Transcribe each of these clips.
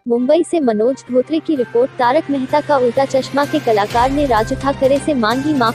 मुंबई से मनोज धोत्रे की रिपोर्ट। तारक मेहता का उल्टा चश्मा के कलाकार ने राज ठाकरे से मांगी माफी।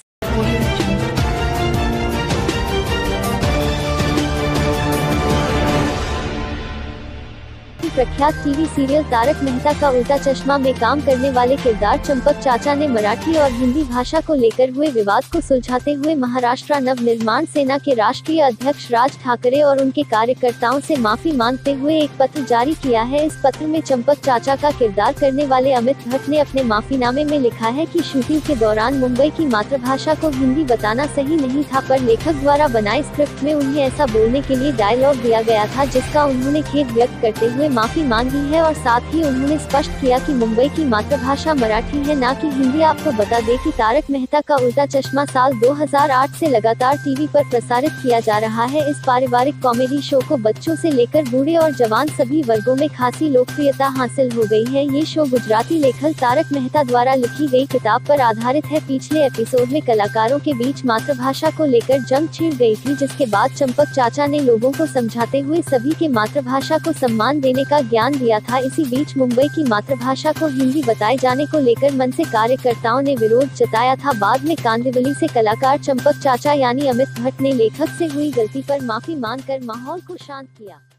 प्रख्यात टीवी सीरियल तारक मेहता का उल्टा चश्मा में काम करने वाले किरदार चंपक चाचा ने मराठी और हिंदी भाषा को लेकर हुए विवाद को सुलझाते हुए महाराष्ट्र नव निर्माण सेना के राष्ट्रीय अध्यक्ष राज ठाकरे और उनके कार्यकर्ताओं से माफी मांगते हुए एक पत्र जारी किया है। इस पत्र में चंपक चाचा का किरदार करने वाले अमित भट्ट ने अपने माफीनामे में लिखा है कि शूटिंग के दौरान मुंबई की मातृभाषा को हिंदी बताना सही नहीं था, पर लेखक द्वारा बनाए स्क्रिप्ट में उन्हें ऐसा बोलने के लिए डायलॉग दिया गया था, जिसका उन्होंने खेद व्यक्त करते हुए माफी मांगी है। और साथ ही उन्होंने स्पष्ट किया कि मुंबई की मातृभाषा मराठी है, ना कि हिंदी। आपको बता दें कि तारक मेहता का उल्टा चश्मा साल 2008 से लगातार टीवी पर प्रसारित किया जा रहा है। इस पारिवारिक कॉमेडी शो को बच्चों से लेकर बूढ़े और जवान सभी वर्गों में खासी लोकप्रियता हासिल हो गई है। ये शो गुजराती लेखक तारक मेहता द्वारा लिखी गई किताब पर आधारित है। पिछले एपिसोड में कलाकारों के बीच मातृभाषा को लेकर जंग छिड़ गई थी, जिसके बाद चंपक चाचा ने लोगों को समझाते हुए सभी के मातृभाषा को सम्मान देने का ज्ञान दिया था। इसी बीच मुंबई की मातृभाषा को हिंदी बताए जाने को लेकर मन से कार्यकर्ताओं ने विरोध जताया था। बाद में कांदिवली से कलाकार चंपक चाचा यानी अमित भट्ट ने लेखक से हुई गलती पर माफी मांगकर माहौल को शांत किया।